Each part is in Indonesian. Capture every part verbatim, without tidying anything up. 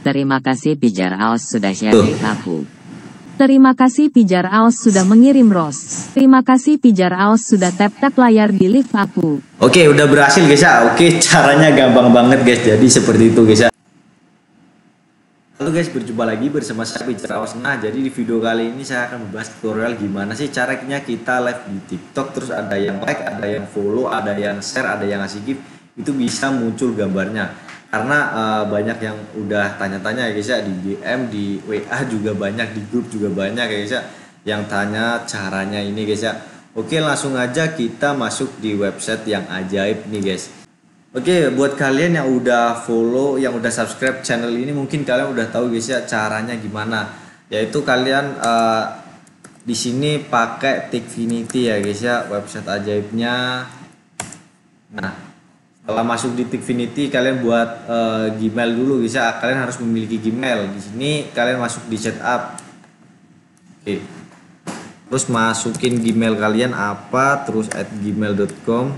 Terima kasih Pijar Aos sudah share link aku. Terima kasih Pijar Aos sudah mengirim ros. Terima kasih Pijar Aos sudah tap-tap layar di live aku. Oke, udah berhasil guys ya. Oke, caranya gampang banget guys. Jadi seperti itu guys ya. Halo guys, berjumpa lagi bersama saya Pijar Aos. Nah, jadi di video kali ini saya akan membahas tutorial gimana sih caranya kita live di TikTok, terus ada yang like, ada yang follow, ada yang share, ada yang ngasih gift, itu bisa muncul gambarnya. Karena uh, banyak yang udah tanya-tanya ya guys ya, di D M, di W A juga banyak, di grup juga banyak ya guys ya, yang tanya caranya ini guys ya. Oke, langsung aja kita masuk di website yang ajaib nih guys. Oke, buat kalian yang udah follow, yang udah subscribe channel ini, mungkin kalian udah tahu guys ya caranya gimana. Yaitu kalian uh, di sini pakai Tikfinity ya guys ya, website ajaibnya. Nah, setelah masuk di Tikfinity, kalian buat uh, Gmail dulu guys ya. Kalian harus memiliki Gmail. Di sini kalian masuk di setup. Oke. Terus masukin Gmail kalian apa, terus at gmail dot com.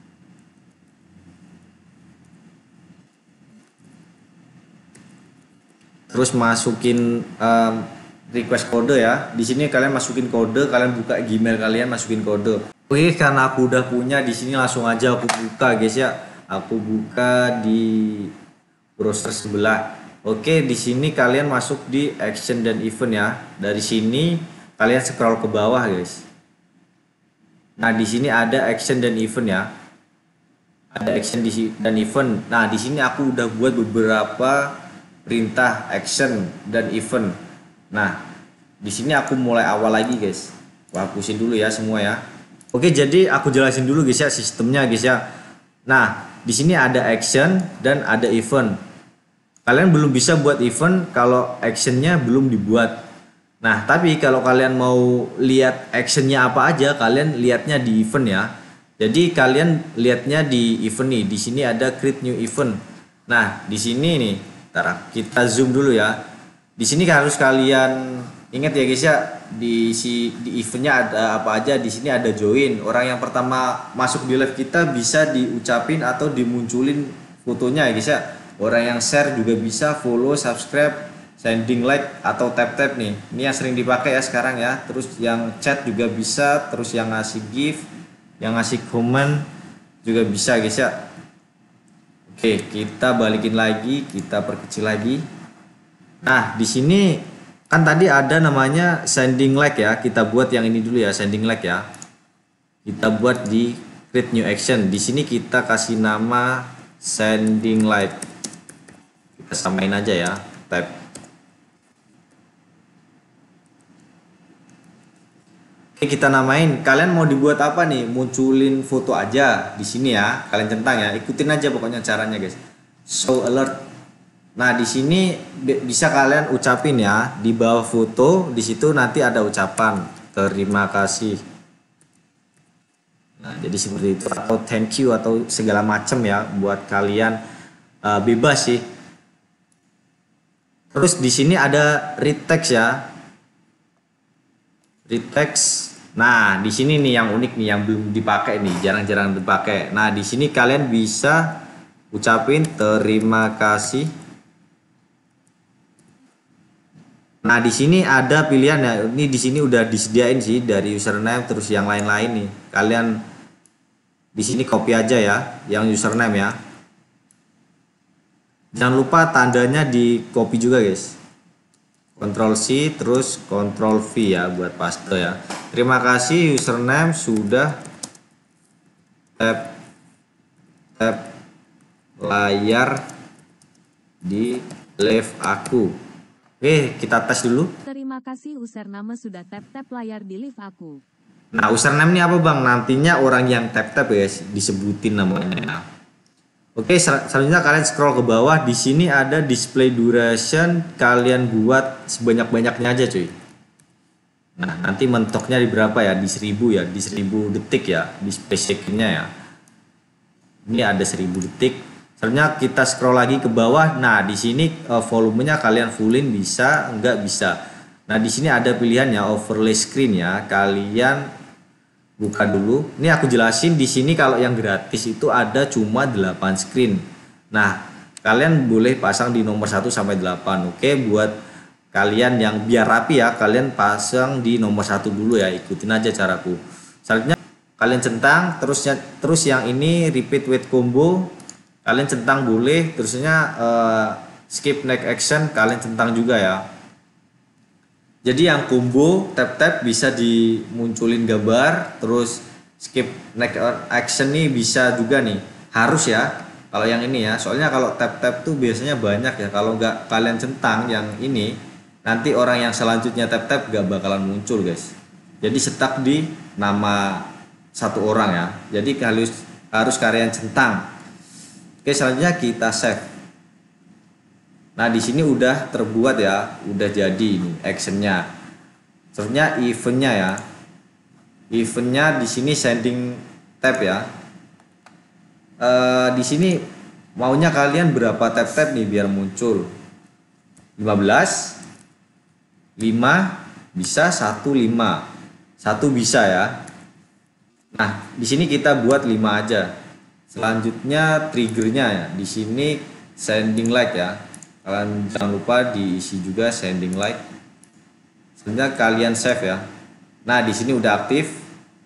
Terus masukin um, request kode ya. Di sini kalian masukin kode, kalian buka Gmail kalian, masukin kode. Oke, karena aku udah punya di sini, langsung aja aku buka guys ya. Aku buka di browser sebelah. Oke, di sini kalian masuk di action dan event ya. Dari sini kalian scroll ke bawah guys. Nah, di sini ada action dan event ya. Ada action dan event. Nah, di sini aku udah buat beberapa perintah action dan event. Nah, di sini aku mulai awal lagi guys. Aku hapusin dulu ya semua ya. Oke, jadi aku jelasin dulu guys ya sistemnya guys ya. Nah, di sini ada action dan ada event. Kalian belum bisa buat event kalau actionnya belum dibuat. Nah, tapi kalau kalian mau lihat actionnya apa aja, kalian lihatnya di event ya. Jadi kalian lihatnya di event nih. Di sini ada create new event. Nah, di sini nih, ntar kita zoom dulu ya. Di sini harus kalian ingat ya guys ya, di si di eventnya ada apa aja. Di sini ada join, orang yang pertama masuk di live kita bisa diucapin atau dimunculin fotonya ya guys ya. Orang yang share juga bisa, follow, subscribe, sending like atau tap tap nih. Ini yang sering dipakai ya sekarang ya. Terus yang chat juga bisa, terus yang ngasih gift, yang ngasih komen juga bisa guys ya. Oke, kita balikin lagi, kita perkecil lagi. Nah, di sini kan tadi ada namanya sending like ya. Kita buat yang ini dulu ya, sending like ya. Kita buat di create new action. Di sini kita kasih nama sending like. Kita samain aja ya, tab. Oke, kita namain. Kalian mau dibuat apa nih? Munculin foto aja di sini ya. Kalian centang ya. Ikutin aja pokoknya caranya guys. Show alert. Nah, di sini bisa kalian ucapin ya, di bawah foto, di situ nanti ada ucapan terima kasih. Nah, jadi seperti itu, atau thank you atau segala macam ya, buat kalian uh, bebas sih. Terus di sini ada retext ya. Retext. Nah, di sini nih yang unik nih, yang belum dipakai nih, jarang-jarang dipakai. Nah, di sini kalian bisa ucapin terima kasih. Nah, di sini ada pilihan ya. Ini di sini udah disediain sih dari username terus yang lain-lain nih. Kalian di sini copy aja ya yang username ya. Jangan lupa tandanya di copy juga guys. Ctrl C terus Ctrl V ya buat paste ya. Terima kasih username sudah tap tap layar di live aku. Oke, kita tes dulu. Terima kasih username sudah tap-tap layar di live aku. Nah, username ini apa bang? Nantinya orang yang tap-tap ya disebutin namanya. Oke, sel selanjutnya kalian scroll ke bawah. Di sini ada display duration. Kalian buat sebanyak-banyaknya aja cuy. Nah, nanti mentoknya di berapa ya? Di seribu ya, di seribu detik ya. Display secondnya ya. Ini ada seribu detik. Selanjutnya kita scroll lagi ke bawah. Nah, di sini uh, volumenya kalian fullin bisa, enggak bisa. Nah, di sini ada pilihan ya, overlay screen ya. Kalian buka dulu. Ini aku jelasin di sini kalau yang gratis itu ada cuma delapan screen. Nah, kalian boleh pasang di nomor satu sampai delapan. Oke, buat kalian yang biar rapi ya, kalian pasang di nomor satu dulu ya, ikutin aja caraku. Selanjutnya kalian centang, terusnya terus yang ini repeat with combo, kalian centang boleh, terusnya uh, skip next action kalian centang juga ya. Jadi yang combo tap tap bisa dimunculin gambar, terus skip next action nih bisa juga nih, harus ya kalau yang ini ya, soalnya kalau tap tap tuh biasanya banyak ya, kalau nggak kalian centang yang ini nanti orang yang selanjutnya tap tap gak bakalan muncul guys. Jadi stuck di nama satu orang ya, jadi harus harus kalian centang. Oke, selanjutnya kita save. Nah di sini udah terbuat ya, udah jadi ini actionnya. Selanjutnya eventnya ya, eventnya di sini sending tap ya. E, di sini maunya kalian berapa tap tap nih biar muncul? lima belas, lima bisa, satu lima, satu bisa ya. Nah di sini kita buat lima aja. Selanjutnya triggernya ya, di sini sending like ya. Kalian jangan lupa diisi juga sending like. Selanjutnya kalian save ya. Nah di sini udah aktif.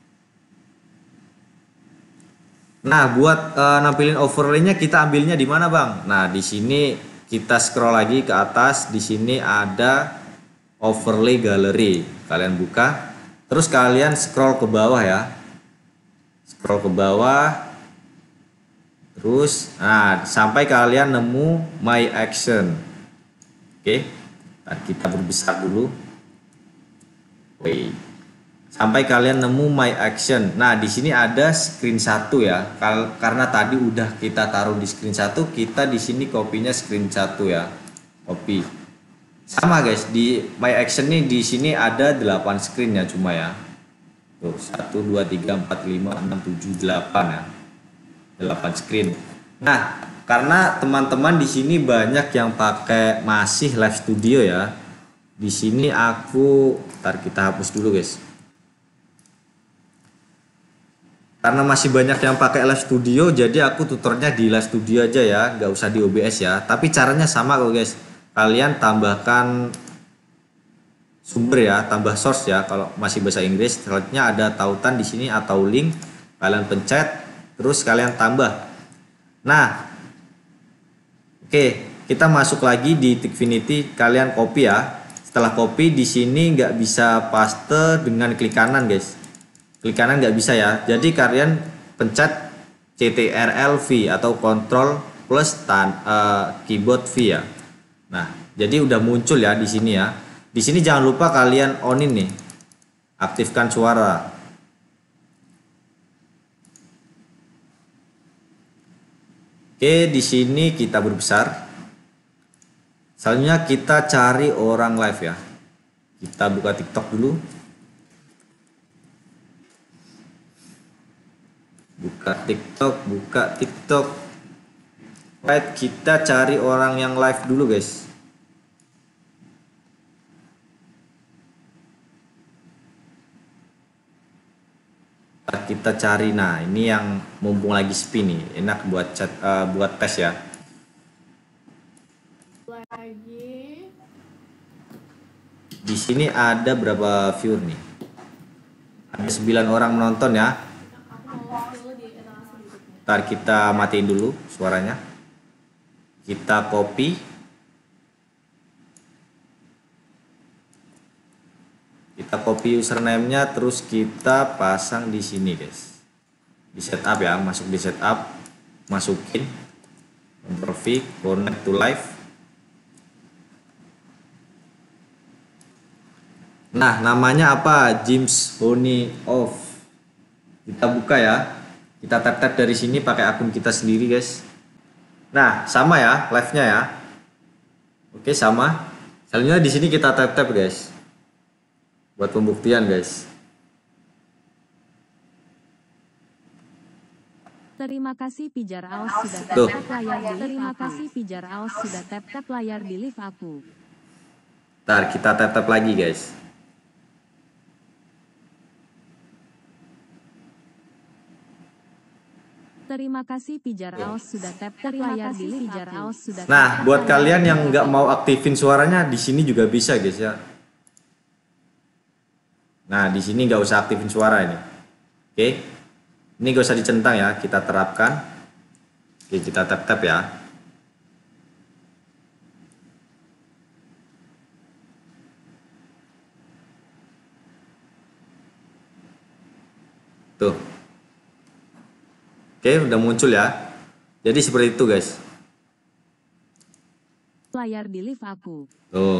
Nah buat uh, nampilin overlaynya kita ambilnya di mana bang? Nah di sini kita scroll lagi ke atas. Di sini ada overlay gallery. Kalian buka. Terus kalian scroll ke bawah ya. Scroll ke bawah. Terus, nah sampai kalian nemu my action. Oke, ntar kita berbesar dulu. Oke, sampai kalian nemu my action. Nah di sini ada screen satu ya. Karena tadi udah kita taruh di screen satu, kita di sini kopinya screen satu ya. Copy. Sama guys, di my action nih di sini ada delapan screen ya cuma ya. Tuh satu, dua, tiga, empat, lima, enam, tujuh, delapan ya. delapan screen. Nah, karena teman-teman di sini banyak yang pakai masih live studio ya. Di sini aku, ntar kita hapus dulu guys. Karena masih banyak yang pakai live studio, jadi aku tutornya di live studio aja ya, nggak usah di O B S ya. Tapi caranya sama kok guys. Kalian tambahkan sumber ya, tambah source ya. Kalau masih bahasa Inggris, selanjutnya ada tautan di sini atau link. Kalian pencet. Terus kalian tambah. Nah, oke, okay, kita masuk lagi di Tikfinity. Kalian copy ya. Setelah copy di sini nggak bisa paste dengan klik kanan guys. Klik kanan nggak bisa ya. Jadi kalian pencet Ctrl V atau Ctrl plus tan, uh, keyboard V ya. Nah, jadi udah muncul ya di sini ya. Di sini jangan lupa kalian onin nih, aktifkan suara. Oke, di sini kita berbesar. Selanjutnya kita cari orang live ya. Kita buka TikTok dulu. Buka TikTok, buka TikTok. Right, kita cari orang yang live dulu guys. Kita cari, nah ini yang mumpung lagi sepi nih, enak buat chat, uh, buat tes ya. Lagi. Di sini ada berapa viewer nih? Ada sembilan orang menonton ya. Ntar kita matiin dulu suaranya. Kita copy. Kita copy username-nya, terus kita pasang di sini guys. Di setup ya, masuk di setup, masukin Ctrl V, connect to live. Nah, namanya apa? James Honey Off. Kita buka ya. Kita tap-tap dari sini pakai akun kita sendiri guys. Nah, sama ya live-nya ya. Oke, sama. Selanjutnya di sini kita tap-tap guys. Buat pembuktian guys. Terima kasih Pijar Aos sudah tap-tap layar di live. Terima kasih Pijar Aos sudah tap-tap layar di live aku. Ntar kita tap-tap lagi guys. Terima kasih Pijar Aos sudah tap tap layar di Pijar Aos sudah. Nah, buat kalian yang nggak mau aktifin suaranya, di sini juga bisa guys ya. Nah, di sini nggak usah aktifin suara ini. Oke, ini gak usah dicentang ya, kita terapkan. Oke, kita tap tap ya. Tuh. Oke, udah muncul ya. Jadi seperti itu guys. Layar di live aku. Tuh.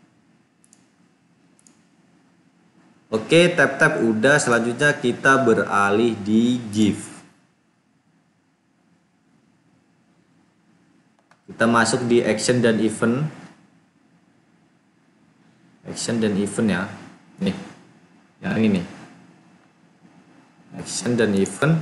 Oke, tap-tap udah. Selanjutnya kita beralih di GIF. Kita masuk di action dan event. Action dan event ya. Nih. Yang ini nih. Action dan event.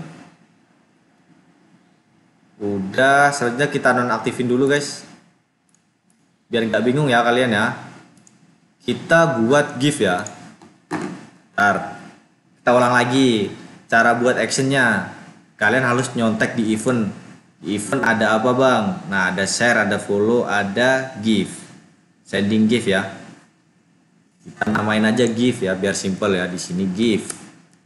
Udah, selanjutnya kita nonaktifin dulu guys. Biar nggak bingung ya kalian ya. Kita buat GIF ya. Bentar. Kita ulang lagi. Cara buat actionnya. Kalian harus nyontek di event. Di event ada apa bang? Nah, ada share, ada follow, ada GIF. Sending GIF ya. Kita namain aja GIF ya, biar simple ya. Di sini GIF.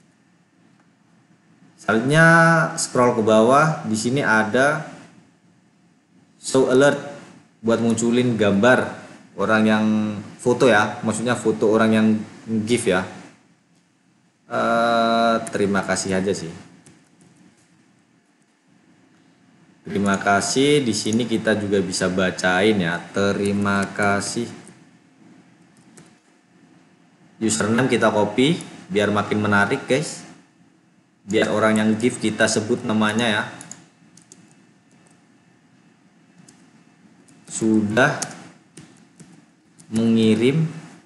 Selanjutnya scroll ke bawah, di sini ada show alert buat munculin gambar orang yang foto ya, maksudnya foto orang yang GIF ya. Uh, terima kasih aja sih. Terima kasih, di sini kita juga bisa bacain ya. Terima kasih. Username kita copy biar makin menarik guys. Biar orang yang GIF kita sebut namanya ya. Sudah mengirim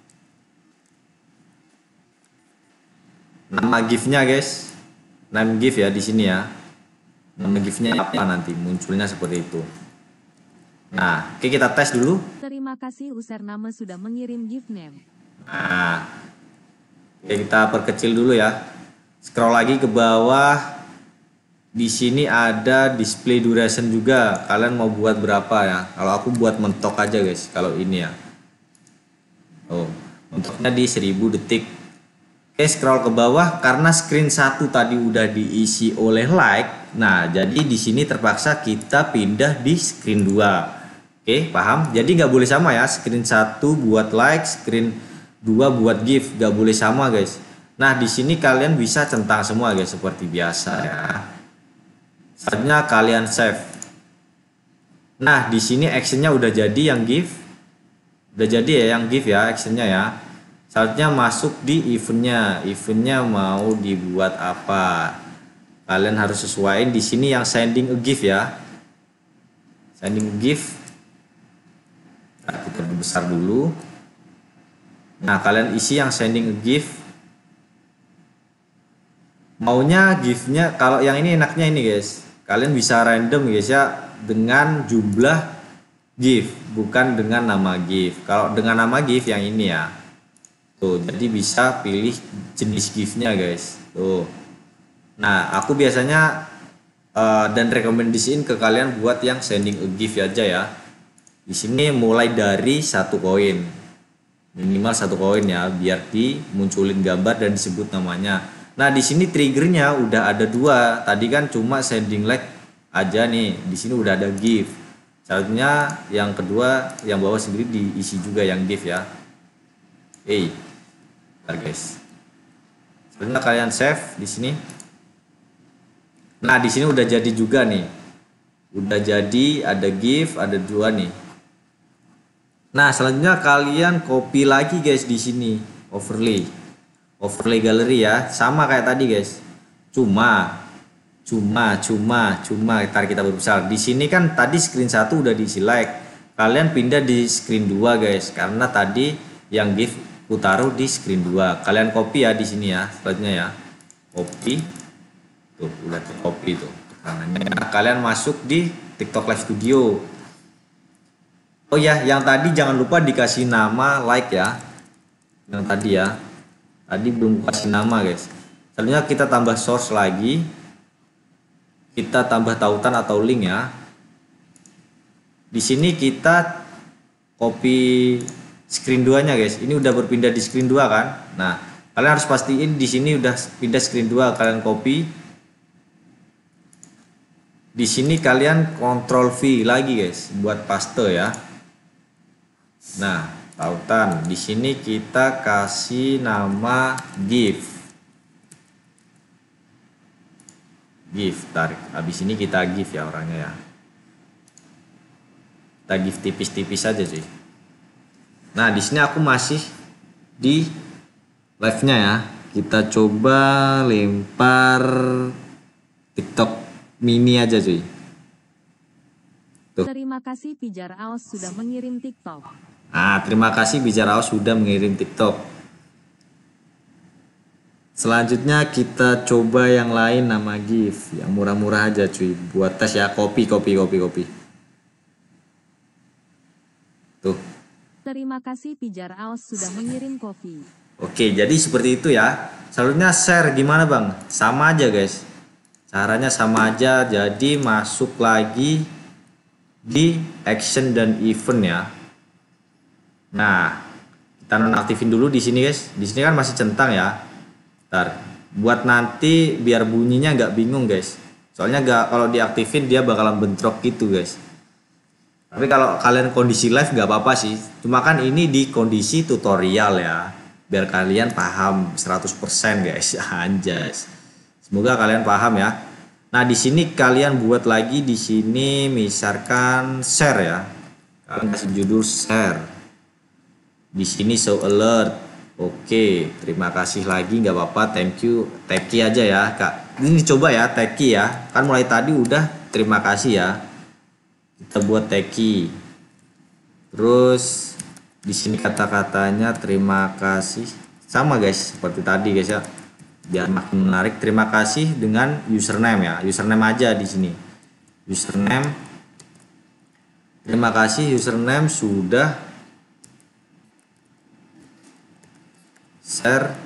nama GIF-nya guys. Nama GIF ya di sini ya. Nama GIF-nya apa nanti munculnya seperti itu. Nah, oke kita tes dulu. Terima kasih username sudah mengirim GIF name. Nah, oke kita perkecil dulu ya. Scroll lagi ke bawah. Di sini ada display duration juga. Kalian mau buat berapa ya? Kalau aku buat mentok aja guys. Kalau ini ya. Oh, mentoknya di seribu detik. Oke, scroll ke bawah karena screen satu tadi udah diisi oleh like. Nah, jadi di sini terpaksa kita pindah di screen dua. Oke, paham? Jadi nggak boleh sama ya. Screen satu buat like, screen dua buat GIF, nggak boleh sama guys. Nah, di sini kalian bisa centang semua guys seperti biasa ya. Selanjutnya kalian save. Nah, di sini actionnya udah jadi yang GIF. Udah jadi ya yang GIF ya actionnya ya. Selanjutnya masuk di eventnya. Eventnya mau dibuat apa? Kalian harus sesuaiin di sini yang sending a GIF ya. Sending a GIF. Nah, kita besar dulu. Nah, kalian isi yang sending a GIF. Maunya GIF-nya, kalau yang ini enaknya ini guys, kalian bisa random guys ya dengan jumlah GIF, bukan dengan nama GIF. Kalau dengan nama GIF yang ini ya, tuh jadi bisa pilih jenis GIF-nya guys. Tuh. Nah, aku biasanya uh, dan rekomendasiin ke kalian buat yang sending a GIF aja ya. Di sini mulai dari satu koin, minimal satu koin ya, biar dimunculin gambar dan disebut namanya. Nah, di sini triggernya udah ada dua. Tadi kan cuma sending like aja nih. Di sini udah ada GIF. Selanjutnya yang kedua yang bawah sendiri diisi juga yang GIF ya. Hey, bentar guys. Selanjutnya kalian save di sini. Nah, di sini udah jadi juga nih. Udah jadi, ada GIF, ada dua nih. Nah, selanjutnya kalian copy lagi guys di sini overlay. Overlay gallery ya, sama kayak tadi guys. Cuma cuma cuma cuma ntar kita berbesar. Di sini kan tadi screen satu udah diisi like. Kalian pindah di screen dua guys, karena tadi yang GIF ku taruh di screen dua. Kalian copy ya di sini ya, selanjutnya ya. Copy. Tuh, udah copy tuh. Nah, kalian masuk di TikTok Live Studio. Oh ya, yang tadi jangan lupa dikasih nama like ya. Yang tadi ya. Tadi belum kasih nama guys. Selanjutnya kita tambah source lagi. kita tambah tautan atau link ya. Di sini kita copy screen dua-nya guys. Ini udah berpindah di screen dua kan. Nah, kalian harus pastiin di sini udah pindah screen dua, kalian copy. Di sini kalian Ctrl V lagi guys buat paste ya. Nah, tautan. Di sini kita kasih nama GIF. GIF tarik. Habis ini kita GIF ya orangnya ya. Kita GIF tipis-tipis aja cuy. Nah, di sini aku masih di live-nya ya. Kita coba lempar TikTok mini aja cuy. Tuh. Terima kasih Pijar Aos sudah mengirim TikTok. Nah, terima kasih Pijar Aos sudah mengirim TikTok. Selanjutnya kita coba yang lain nama GIF yang murah-murah aja cuy. Buat tes ya, copy copy copy copy. Tuh. Terima kasih Pijar Aos sudah mengirim kopi. Oke, jadi seperti itu ya. Selanjutnya share gimana bang? Sama aja guys. Caranya sama aja. Jadi masuk lagi di action dan event ya. Nah, kita nonaktifin dulu di sini guys. Di sini kan masih centang ya. Bentar. Buat nanti biar bunyinya nggak bingung guys. Soalnya nggak, kalau diaktifin dia bakalan bentrok gitu guys. Tapi kalau kalian kondisi live nggak apa-apa sih. Cuma kan ini di kondisi tutorial ya. Biar kalian paham seratus persen guys. Anjas. Semoga kalian paham ya. Nah, di sini kalian buat lagi di sini misalkan share ya. Kalian kasih judul share. Di sini show alert. Oke, terima kasih lagi, nggak apa-apa, thank you, teki aja ya kak. Ini coba ya teki ya, kan mulai tadi udah terima kasih ya. Kita buat teki. Terus di sini kata-katanya terima kasih, sama guys seperti tadi guys ya. Biar makin menarik, terima kasih dengan username ya, username aja di sini. Username. Terima kasih username sudah share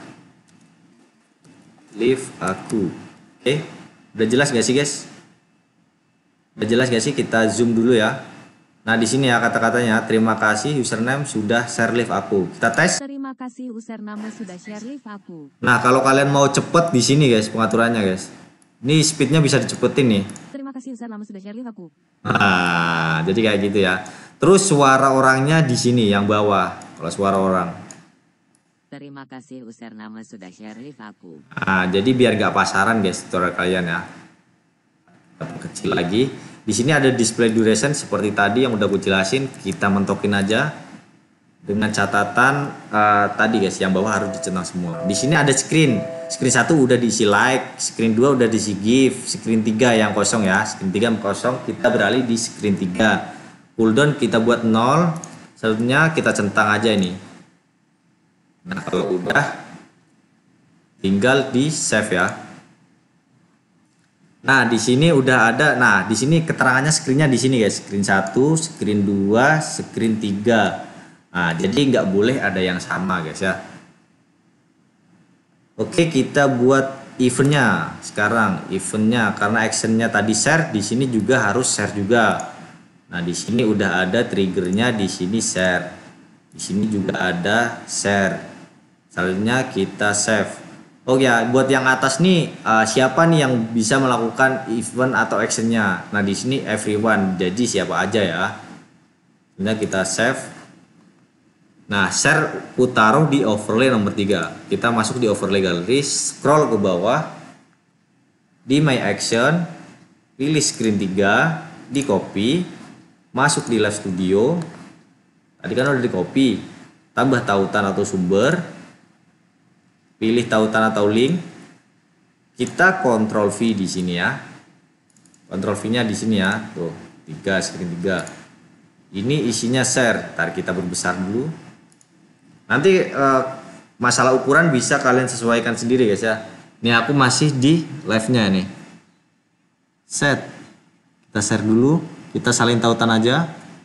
live aku. Oke, udah jelas gak sih guys? Udah jelas gak sih? Kita zoom dulu ya. Nah, di sini ya kata-katanya terima kasih username sudah share live aku. Kita tes. Terima kasih username sudah share live aku. Nah, kalau kalian mau cepet di sini guys pengaturannya guys. Ini speednya bisa dicepetin nih. Terima kasih username sudah share live aku. Nah, jadi kayak gitu ya. Terus suara orangnya di sini yang bawah. Kalau suara orang. Terima kasih username sudah share live aku. Nah, jadi biar gak pasaran guys tutorial kalian ya. Kita kecil lagi. Di sini ada display duration seperti tadi yang udah gue jelasin. Kita mentokin aja dengan catatan uh, tadi guys, yang bawah harus dicentang semua. Di sini ada screen. Screen satu udah diisi like, screen dua udah diisi GIF, screen tiga yang kosong ya. Screen tiga yang kosong, kita beralih di screen tiga. Cooldown kita buat nol. Selanjutnya kita centang aja ini. Nah, kalau udah tinggal di save ya. Nah, di sini udah ada. Nah, di sini keterangannya screennya di sini guys. Screen satu, screen dua, screen tiga. Nah, jadi nggak boleh ada yang sama guys ya. Oke, kita buat eventnya sekarang. Eventnya karena actionnya tadi share, di sini juga harus share juga. Nah, di sini udah ada triggernya, di sini share. Di sini juga ada share. Selanjutnya kita save. Oh ya, buat yang atas nih uh, siapa nih yang bisa melakukan event atau actionnya? Nah, di sini everyone. Jadi siapa aja ya. Selanjutnya kita save. Nah, share ku taruh di overlay nomor tiga. Kita masuk di overlay gallery, scroll ke bawah. Di my action, pilih screen tiga, di copy, masuk di live studio. Tadi kan udah di copy. Tambah tautan atau sumber. Pilih tautan atau link. Kita Ctrl V di sini ya. Ctrl V-nya di sini ya. Tuh, tiga screen tiga. Ini isinya share. Tarik kita berbesar dulu. Nanti eh, masalah ukuran bisa kalian sesuaikan sendiri guys ya. Ini aku masih di live-nya nih. Set. Kita share dulu. Kita salin tautan aja.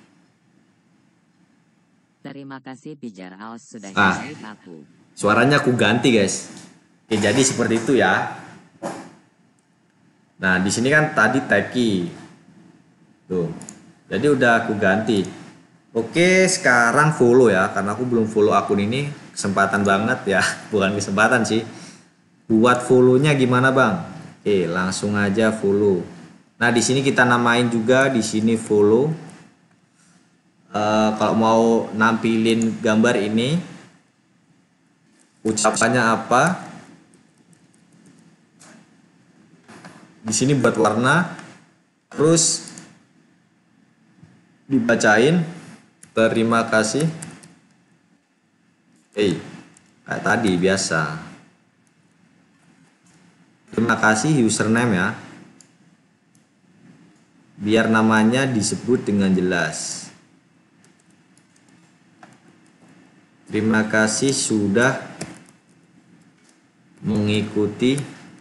Terima kasih Pijar Aos sudah Ah. share live aku. Suaranya aku ganti guys. Oke, jadi seperti itu ya. Nah, di sini kan tadi Teki. Tuh. Jadi udah aku ganti. Oke, sekarang follow ya, karena aku belum follow akun ini. Kesempatan banget ya, bukan kesempatan sih. Buat follow-nya gimana, Bang? Oke, langsung aja follow. Nah, di sini kita namain juga di sini follow. Uh, kalau mau nampilin gambar ini, ucapannya apa? Di sini buat warna, terus dibacain terima kasih. Hey, kayak tadi biasa. Terima kasih username ya. Biar namanya disebut dengan jelas. Terima kasih sudah mengikuti.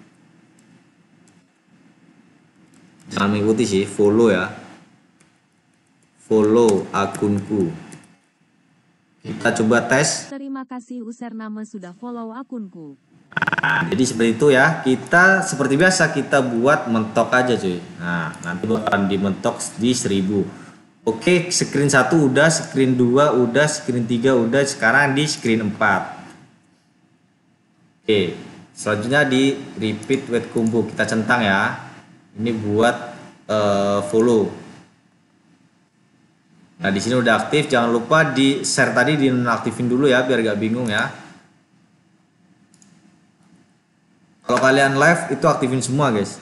Jangan mengikuti sih, follow ya. Follow akunku. Kita coba tes. Terima kasih username sudah follow akunku. Nah, jadi seperti itu ya. Kita seperti biasa kita buat mentok aja cuy. Nah, nanti akan dimentok di seribu. Oke, screen satu udah, screen dua udah, screen tiga udah, sekarang di screen empat. Oke, selanjutnya di repeat with combo kita centang ya. Ini buat uh, follow. Nah, di sini udah aktif, jangan lupa di share tadi dinonaktifin dulu ya biar gak bingung ya. Kalau kalian live itu aktifin semua, guys.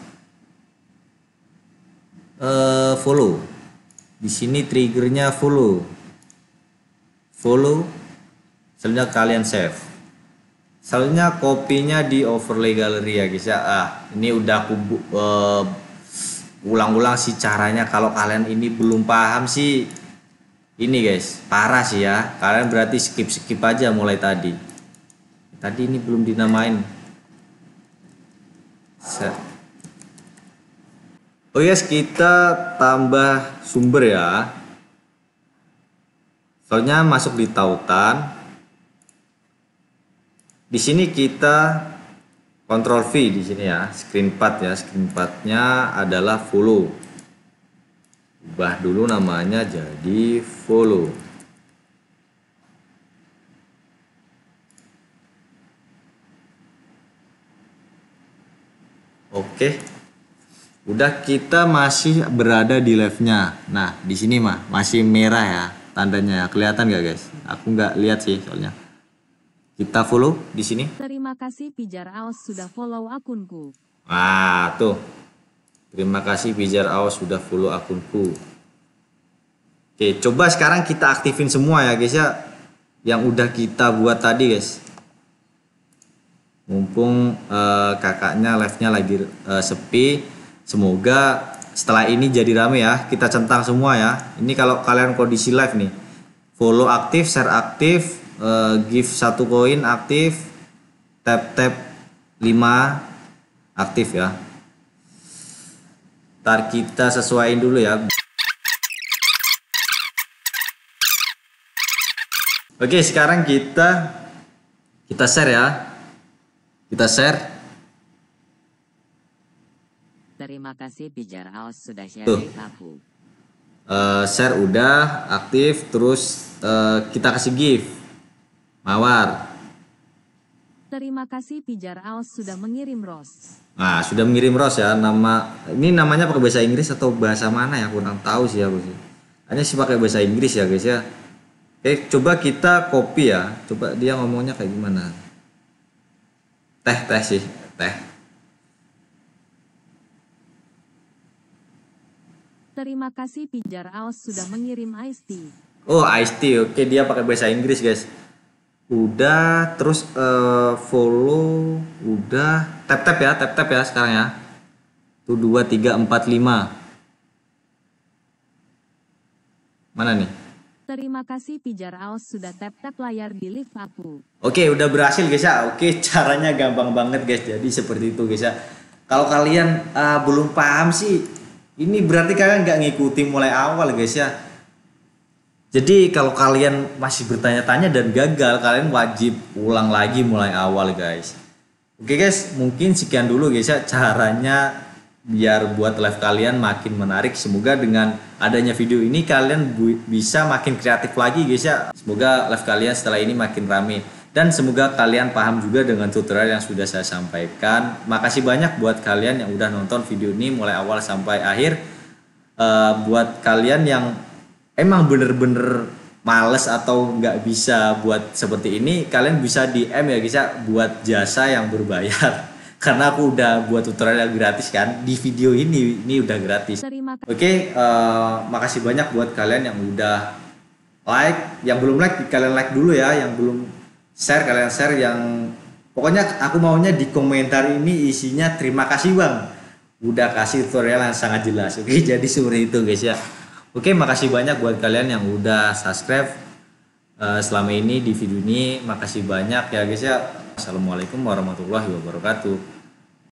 Uh, follow. Di sini triggernya follow. Follow. Selanjutnya kalian save. Selanjutnya kopinya di overlay gallery ya, guys ya. Ah, ini udah aku uh, ulang-ulang sih caranya. Kalau kalian ini belum paham sih, ini guys, parah sih ya. Kalian berarti skip-skip aja mulai tadi. Tadi ini belum dinamain. Set. Oh yes, kita tambah sumber ya. Soalnya masuk di tautan. Di sini kita Ctrl V di sini ya, screen path ya. Screen path-nya adalah follow. Ubah dulu namanya jadi follow. Oke. Udah, kita masih berada di live-nya. Nah, di sini mah masih merah ya tandanya. Kelihatan gak, guys? Aku nggak lihat sih soalnya. Kita follow di sini. Terima kasih Pijar Aos sudah follow akunku. Nah, tuh. Terima kasih Pijar Aos sudah follow akunku. Oke, coba sekarang kita aktifin semua ya, guys ya. Yang udah kita buat tadi, guys. Mumpung uh, kakaknya live-nya lagi uh, sepi. Semoga setelah ini jadi rame ya. Kita centang semua ya. Ini kalau kalian kondisi live nih. Follow aktif, share aktif, uh, give satu koin aktif, tap tap lima aktif ya. Ntar kita sesuaiin dulu ya. Oke, sekarang kita kita share ya. Kita share. Terima kasih Pijar Aos sudah share aku. Uh, share udah aktif, terus uh, kita kasih gift mawar. Terima kasih Pijar Aos sudah mengirim ros. Nah, sudah mengirim ros ya. Nama ini namanya pakai bahasa Inggris atau bahasa mana ya? Kurang tahu sih aku sih. Hanya sih pakai bahasa Inggris ya, guys ya. Oke, coba kita copy ya. Coba dia ngomongnya kayak gimana. Teh, teh sih, teh. Terima kasih Pijar Aos sudah mengirim iced tea. Oh, iced tea. Oke, dia pakai bahasa Inggris, guys. Udah, terus uh, follow, udah. Tap tap ya, tap tap ya sekarang ya. Tuh dua tiga empat lima. Mana nih? Terima kasih Pijar Aos sudah tap-tap layar di live aku. Oke, udah berhasil guys ya. Oke, caranya gampang banget guys. Jadi seperti itu guys ya. Kalau kalian uh, belum paham sih, ini berarti kalian nggak ngikutin mulai awal guys ya. Jadi kalau kalian masih bertanya-tanya dan gagal, kalian wajib ulang lagi mulai awal guys. Oke guys, mungkin sekian dulu guys ya caranya biar buat live kalian makin menarik. Semoga dengan adanya video ini kalian bisa makin kreatif lagi guys ya. Semoga live kalian setelah ini makin rame. Dan semoga kalian paham juga dengan tutorial yang sudah saya sampaikan. Makasih banyak buat kalian yang udah nonton video ini mulai awal sampai akhir. Uh, buat kalian yang emang bener-bener males atau nggak bisa buat seperti ini, kalian bisa D M ya guys ya buat jasa yang berbayar. Karena aku udah buat tutorial yang gratis kan di video ini, ini udah gratis. Oke, okay, uh, makasih banyak buat kalian yang udah like, yang belum like kalian like dulu ya, yang belum share kalian share, yang pokoknya aku maunya di komentar ini isinya terima kasih bang, udah kasih tutorial yang sangat jelas. Oke, okay, jadi seperti itu guys ya. Oke, makasih banyak buat kalian yang udah subscribe uh, selama ini di video ini. Makasih banyak ya guys ya. Assalamualaikum warahmatullahi wabarakatuh.